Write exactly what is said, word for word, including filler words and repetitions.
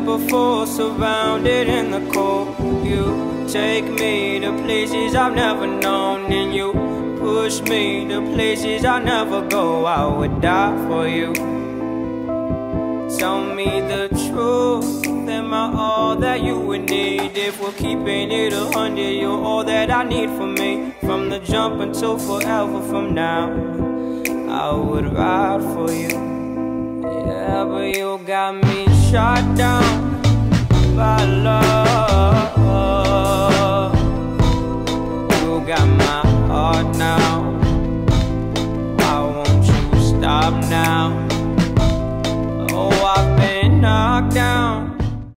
before, surrounded in the cold. You take me to places I've never known, and you push me to places I'll never go. I would die for you. Tell me the truth, am I all that you would need? If we're keeping it a hundred, you're all that I need for me. From the jump until forever from now, I would ride for you. Yeah, but you got me shot down by love.